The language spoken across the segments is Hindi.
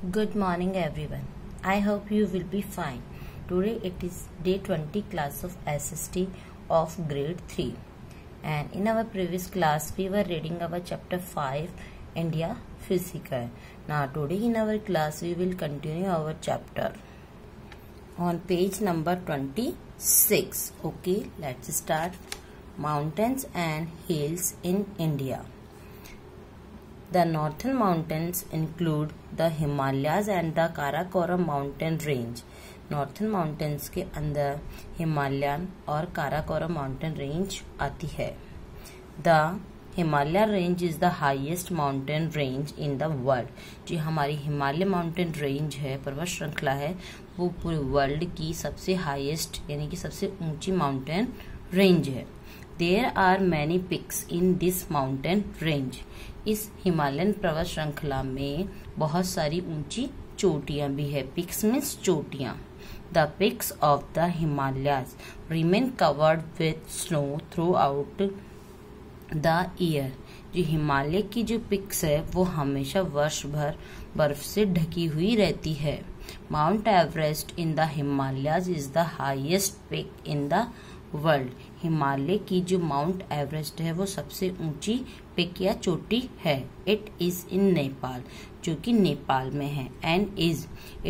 Good morning everyone. I hope you will be fine. Today it is day 20 class of SST of grade 3. And in our previous class we were reading our chapter 5 India Physical. Now today in our class we will continue our chapter on page number 26. Okay, let's start. Mountains and hills in India. The northern mountains include the Himalayas and the Karakoram mountain range. Northern mountains के अंदर हिमालयन और काराकोरम माउंटेन रेंज आती है. The Himalaya range is the highest mountain range in the world. जो हमारी हिमालय माउंटेन रेंज है, पर्वत श्रृंखला है, वो पूरे वर्ल्ड की सबसे हाईएस्ट यानी कि सबसे ऊंची माउंटेन रेंज है. There are many peaks in this mountain range. इस हिमालयन पर्वत श्रृंखला में बहुत सारी ऊंची चोटियां भी है. पिक्स मीन्स चोटियां. The peaks of the Himalayas remain covered with snow throughout the year. जो हिमालय की जो पिक्स है वो हमेशा वर्ष भर बर्फ से ढकी हुई रहती है. Mount Everest in the Himalayas is the highest peak in the world. Himalaya की जो माउंट एवरेस्ट है वो सबसे ऊंची पिक या चोटी है. इट इज इन नेपाल, जो कि नेपाल में है. And is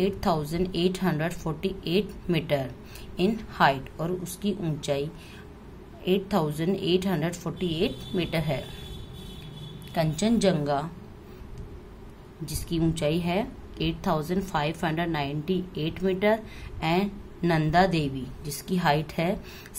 8,848 metre in height, और उसकी ऊंचाई 8,848 मीटर है. कंचनजंगा जिसकी ऊंचाई है 8,598 मीटर एंड नंदा देवी जिसकी हाइट है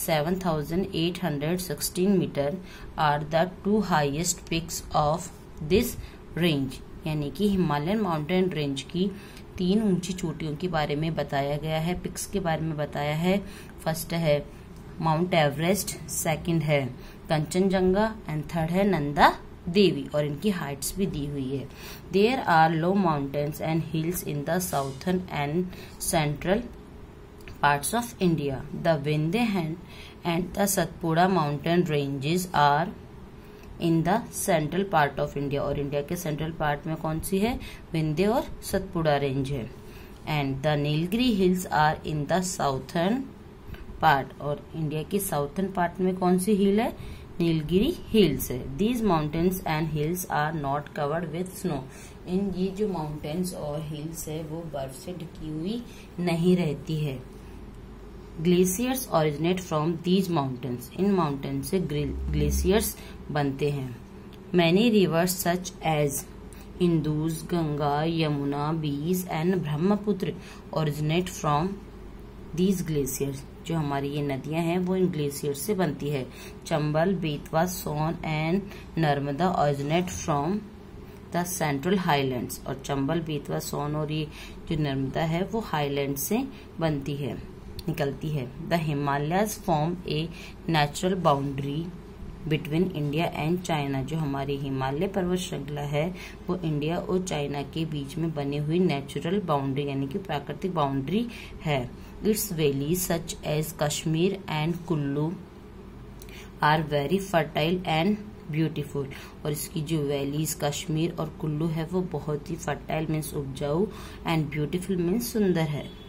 7,816 metre are the two highest peaks of this range. यानी कि हिमालयन माउंटेन रेंज की 3 ऊंची चोटियों के बारे में बताया गया है, पिक्स के बारे में बताया है. फर्स्ट है माउंट एवरेस्ट, सेकंड है कंचनजंगा एंड थर्ड है नंदा देवी, और इनकी हाइट्स भी दी हुई है. There are low mountains and hills in the southern and central parts of India. The Vindhya and the Satpura mountain ranges are in the central part of India. और इंडिया के सेंट्रल पार्ट में कौन सी है? विंध्य और सतपुड़ा रेंज है. And the Nilgiri hills are in the southern part, और इंडिया की साउथर्न पार्ट में कौन सी हिल है? नीलगिरी हिल्स है. These mountains and hills are not covered with snow. इन ये जो माउंटेन्स और हिल्स है वो बर्फ से ढकी हुई नहीं रहती है. Glaciers originate from these mountains. इन माउंटेन से ग्लेशियर्स बनते हैं. Many rivers such as Indus, Ganga, Yamuna, Beas and Brahmaputra originate from these glaciers. जो हमारी ये नदियां हैं वो इन ग्लेशियर्स से बनती है. Chambal, Betwa, Son and Narmada originate from the central highlands. और चंबल, बेतवा, सोन और ये जो नर्मदा है वो हाईलैंड से बनती है, निकलती है. The Himalayas form a natural boundary between India and China. जो हमारी हिमालय पर्वत श्रृंखला है वो इंडिया और चाइना के बीच में बनी हुई नेचुरल बाउंड्री यानी कि प्राकृतिक बाउंड्री है. Its valley such as Kashmir and Kullu are very fertile and beautiful. और इसकी जो वैलीज कश्मीर और कुल्लू है वो बहुत ही फर्टाइल मीन्स उपजाऊ एंड ब्यूटीफुल मीन्स सुंदर है.